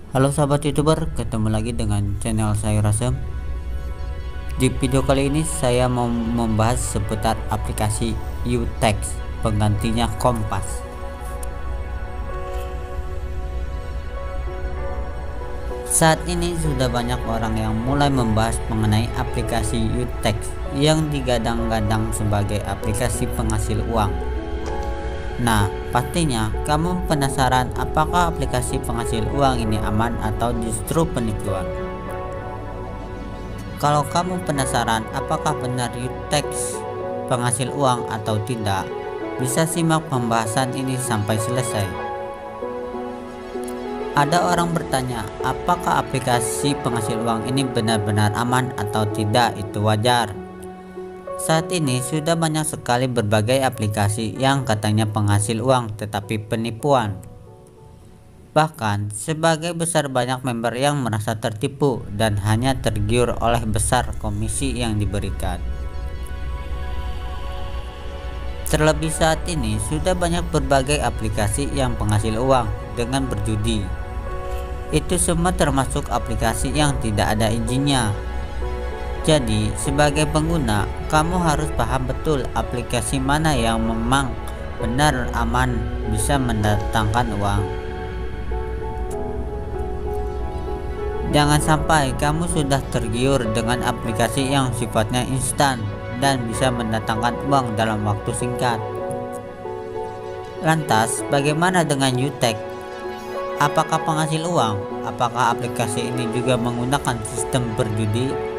Halo sahabat youtuber, ketemu lagi dengan channel saya Rasem. Di video kali ini saya mau membahas seputar aplikasi Utext, penggantinya Kompas. Saat ini sudah banyak orang yang mulai membahas mengenai aplikasi Utext yang digadang-gadang sebagai aplikasi penghasil uang. Nah, pastinya kamu penasaran apakah aplikasi penghasil uang ini aman atau justru penipuan. Kalau kamu penasaran apakah benar Utext penghasil uang atau tidak, bisa simak pembahasan ini sampai selesai. Ada orang bertanya, apakah aplikasi penghasil uang ini benar-benar aman atau tidak? Itu wajar. Saat ini sudah banyak sekali berbagai aplikasi yang katanya penghasil uang tetapi penipuan. Bahkan sebagai besar banyak member yang merasa tertipu dan hanya tergiur oleh besar komisi yang diberikan. Terlebih saat ini sudah banyak berbagai aplikasi yang penghasil uang dengan berjudi. Itu semua termasuk aplikasi yang tidak ada izinnya. Jadi, sebagai pengguna, kamu harus paham betul aplikasi mana yang memang benar aman bisa mendatangkan uang. Jangan sampai kamu sudah tergiur dengan aplikasi yang sifatnya instan dan bisa mendatangkan uang dalam waktu singkat. Lantas, bagaimana dengan Utext? Apakah penghasil uang? Apakah aplikasi ini juga menggunakan sistem berjudi?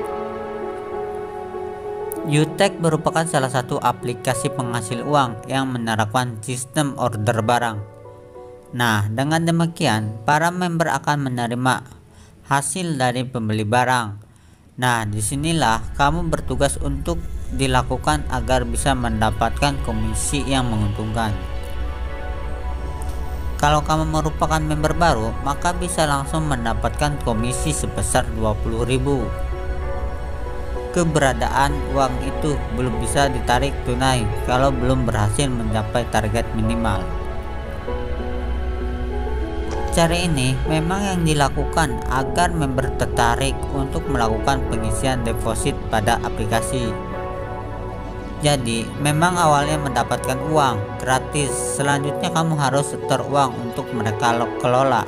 Utext merupakan salah satu aplikasi penghasil uang yang menerapkan sistem order barang. Nah, dengan demikian, para member akan menerima hasil dari pembeli barang. Nah, disinilah kamu bertugas untuk dilakukan agar bisa mendapatkan komisi yang menguntungkan. Kalau kamu merupakan member baru, maka bisa langsung mendapatkan komisi sebesar 20.000. Keberadaan uang itu belum bisa ditarik tunai kalau belum berhasil mencapai target minimal. Cara ini memang yang dilakukan agar member tertarik untuk melakukan pengisian deposit pada aplikasi. Jadi memang awalnya mendapatkan uang gratis, selanjutnya kamu harus setor uang untuk mereka kelola.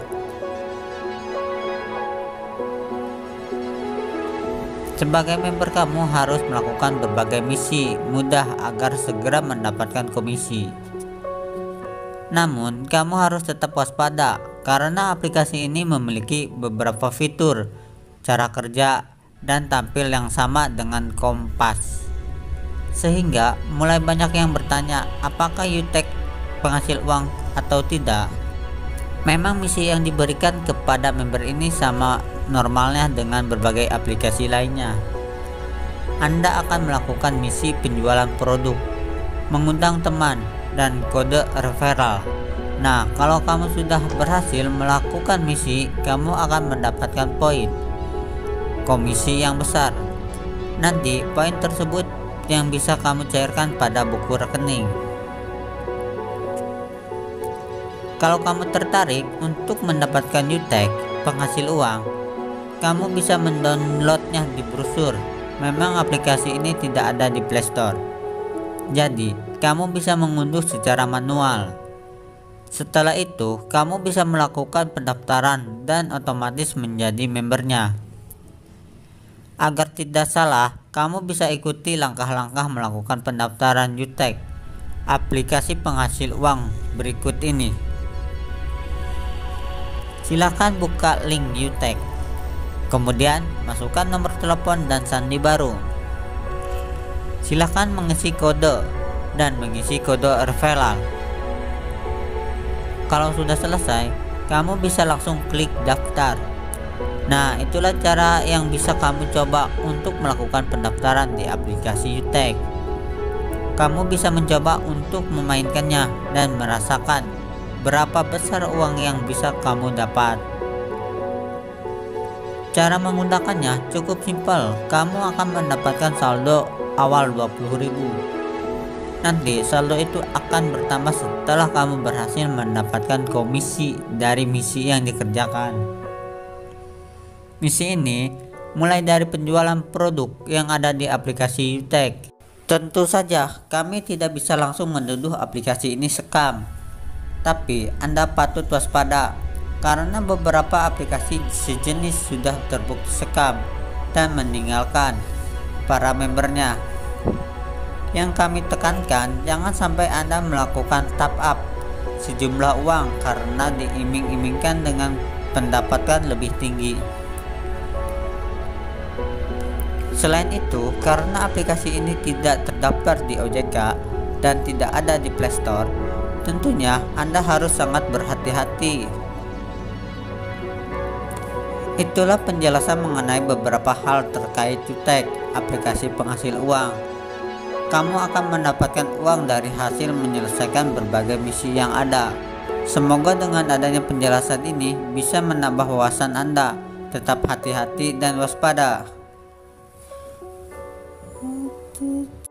Sebagai member kamu harus melakukan berbagai misi mudah agar segera mendapatkan komisi. Namun kamu harus tetap waspada karena aplikasi ini memiliki beberapa fitur, cara kerja, dan tampil yang sama dengan Kompas. Sehingga mulai banyak yang bertanya apakah Utext penghasil uang atau tidak. Memang misi yang diberikan kepada member ini sama normalnya dengan berbagai aplikasi lainnya. Anda akan melakukan misi penjualan produk, mengundang teman, dan kode referral. Nah, kalau kamu sudah berhasil melakukan misi, kamu akan mendapatkan poin komisi yang besar. Nanti poin tersebut yang bisa kamu cairkan pada buku rekening. Kalau kamu tertarik untuk mendapatkan Utext penghasil uang, kamu bisa mendownloadnya di brosur. Memang aplikasi ini tidak ada di Play Store. Jadi, kamu bisa mengunduh secara manual. Setelah itu, kamu bisa melakukan pendaftaran dan otomatis menjadi membernya. Agar tidak salah, kamu bisa ikuti langkah-langkah melakukan pendaftaran Utext aplikasi penghasil uang berikut ini. Silakan buka link Utext. Kemudian masukkan nomor telepon dan sandi baru. Silakan mengisi kode dan mengisi kode referral. Kalau sudah selesai, kamu bisa langsung klik daftar. Nah, itulah cara yang bisa kamu coba untuk melakukan pendaftaran di aplikasi Utext. Kamu bisa mencoba untuk memainkannya dan merasakan berapa besar uang yang bisa kamu dapat. Cara menggunakannya cukup simpel. Kamu akan mendapatkan saldo awal 20.000. Nanti saldo itu akan bertambah setelah kamu berhasil mendapatkan komisi dari misi yang dikerjakan. Misi ini mulai dari penjualan produk yang ada di aplikasi Yutek. Tentu saja kami tidak bisa langsung menuduh aplikasi ini scam, tapi Anda patut waspada karena beberapa aplikasi sejenis sudah terbukti scam dan meninggalkan para membernya. Yang kami tekankan, jangan sampai Anda melakukan top up sejumlah uang karena diiming-imingkan dengan pendapatan lebih tinggi. Selain itu, karena aplikasi ini tidak terdaftar di OJK dan tidak ada di Play Store, tentunya Anda harus sangat berhati-hati. Itulah penjelasan mengenai beberapa hal terkait Yutek, aplikasi penghasil uang. Kamu akan mendapatkan uang dari hasil menyelesaikan berbagai misi yang ada. Semoga dengan adanya penjelasan ini bisa menambah wawasan Anda. Tetap hati-hati dan waspada.